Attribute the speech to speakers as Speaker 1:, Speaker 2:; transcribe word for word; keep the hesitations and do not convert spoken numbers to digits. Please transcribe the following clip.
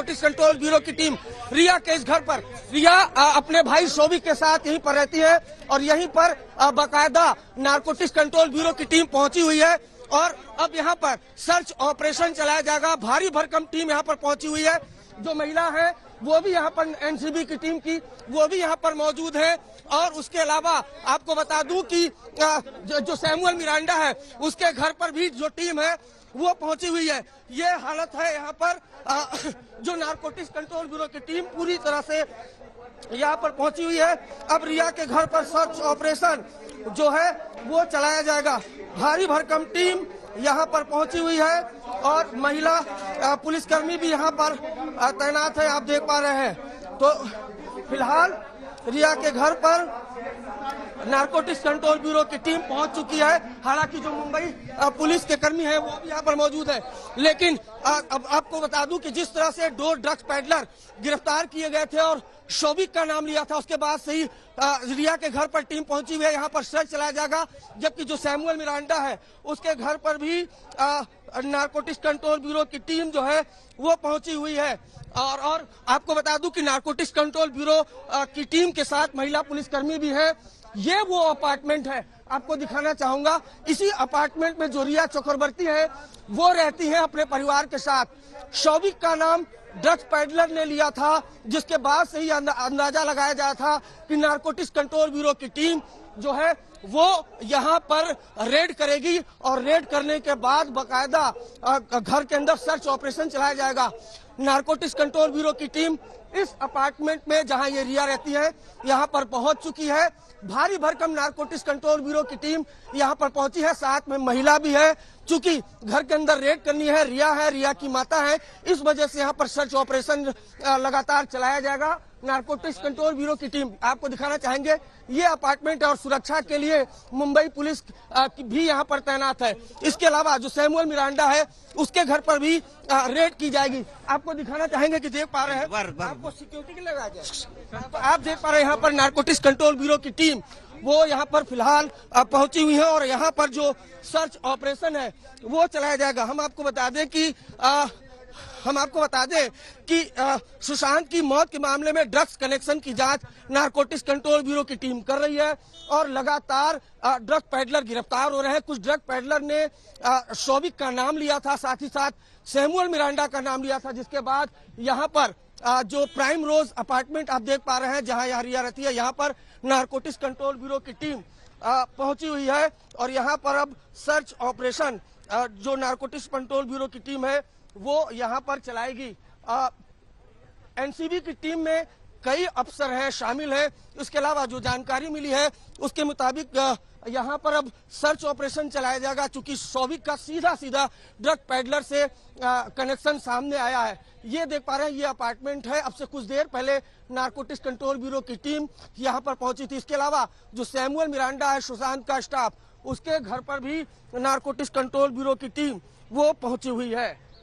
Speaker 1: Narcotics control bureau की team Rhea के इस घर पर, रिया अपने भाई शोभिक के साथ यहीं पर रहती है और यहीं पर बाकायदा नारकोटिक्स कंट्रोल ब्यूरो की टीम पहुंची हुई है और अब यहाँ पर सर्च ऑपरेशन चलाया जाएगा। भारी भरकम टीम यहाँ पर पहुंची हुई है। जो महिला है वो भी यहाँ पर एनसीबी की टीम की वो भी यहाँ पर मौजूद है और उसके अलावा आपको बता दूं कि जो, जो सैमुअल मिरांडा है उसके घर पर भी जो टीम है वो पहुंची हुई है। ये हालत है यहाँ पर। जो नारकोटिक्स कंट्रोल ब्यूरो की टीम पूरी तरह से यहाँ पर पहुंची हुई है। अब रिया के घर पर सर्च ऑपरेशन जो है वो चलाया जाएगा। भारी भरकम टीम यहाँ पर पहुंची हुई है और महिला पुलिसकर्मी भी यहाँ पर तैनात है, आप देख पा रहे हैं। तो फिलहाल रिया के घर पर नारकोटिक्स कंट्रोल ब्यूरो की टीम पहुंच चुकी है। हालांकि जो मुंबई पुलिस के कर्मी हैं वो भी यहाँ पर मौजूद है, लेकिन अब आपको बता दूं कि जिस तरह से दो ड्रग्स पैडलर गिरफ्तार किए गए थे और शोभिक का नाम लिया था, उसके बाद से ही रिया के घर पर टीम पहुंची हुई है। यहाँ पर सर्च चलाया जाएगा। जबकि जो सैमुअल मिरांडा है उसके घर पर भी नारकोटिक्स कंट्रोल ब्यूरो की टीम जो है वो पहुंची हुई है। और और आपको बता दूं कि नारकोटिक्स कंट्रोल ब्यूरो की टीम के साथ महिला पुलिसकर्मी भी है। ये वो अपार्टमेंट है, आपको दिखाना चाहूंगा। इसी अपार्टमेंट में जो रिया चक्रवर्ती है वो रहती है अपने परिवार के साथ। शोभिक का नाम ड्रग्स पैडलर ने लिया था, जिसके बाद से ही अंदाजा लगाया जाता था कि नारकोटिक्स कंट्रोल ब्यूरो की टीम जो है वो यहाँ पर रेड करेगी और रेड करने के बाद बकायदा घर के अंदर सर्च ऑपरेशन चलाया जाएगा। नारकोटिक्स कंट्रोल ब्यूरो की टीम इस अपार्टमेंट में जहां ये रिया रहती है यहाँ पर पहुंच चुकी है। भारी भरकम नारकोटिक्स कंट्रोल ब्यूरो की टीम यहाँ पर पहुंची है, साथ में महिला भी है। चूंकि घर के अंदर रेड करनी है, रिया है, रिया की माता है, इस वजह से यहाँ पर सर्च ऑपरेशन लगातार चलाया जाएगा। नारकोटिक्स कंट्रोल ब्यूरो की टीम आपको दिखाना चाहेंगे ये अपार्टमेंट और सुरक्षा के लिए मुंबई पुलिस भी यहाँ पर तैनात है। इसके अलावा जो सैमुअल मिरांडा है उसके घर पर भी रेड की जाएगी। आपको दिखाना चाहेंगे कि देख पा रहे हैं, बर, बर, आपको सिक्योरिटी के लगाया जाए। तो आप देख पा रहे हैं यहाँ पर नारकोटिक्स कंट्रोल ब्यूरो की टीम वो यहाँ पर फिलहाल पहुंची हुई है और यहाँ पर जो सर्च ऑपरेशन है वो चलाया जाएगा। हम आपको बता दें कि आ, हम आपको बता दें कि सुशांत की मौत के मामले में ड्रग्स कनेक्शन की जांच नारकोटिक्स कंट्रोल ब्यूरो की टीम कर रही है और लगातार ड्रग पैडलर गिरफ्तार हो रहे हैं। कुछ ड्रग पैडलर ने शोभिक का नाम लिया था, साथ ही साथ सैमुअल मिरांडा का नाम लिया था, जिसके बाद यहाँ पर जो प्राइम रोज अपार्टमेंट आप देख पा रहे हैं जहाँ यहाँ रिया रहती है, यहाँ पर नारकोटिक्स कंट्रोल ब्यूरो की टीम पहुंची हुई है और यहाँ पर अब सर्च ऑपरेशन जो नारकोटिक्स कंट्रोल ब्यूरो की टीम है वो यहाँ पर चलाएगी। एनसीबी की टीम में कई अफसर हैं, शामिल हैं। इसके अलावा जो जानकारी मिली है उसके मुताबिक यहाँ पर अब सर्च ऑपरेशन चलाया जाएगा। चूंकि शोभिक का सीधा सीधा ड्रग पैडलर से कनेक्शन सामने आया है। ये देख पा रहे हैं ये अपार्टमेंट है। अब से कुछ देर पहले नारकोटिक्स कंट्रोल ब्यूरो की टीम यहाँ पर पहुंची थी। इसके अलावा जो सैमुअल मिरांडा है, सुशांत का स्टाफ, उसके घर पर भी नारकोटिक्स कंट्रोल ब्यूरो की टीम वो पहुंची हुई है।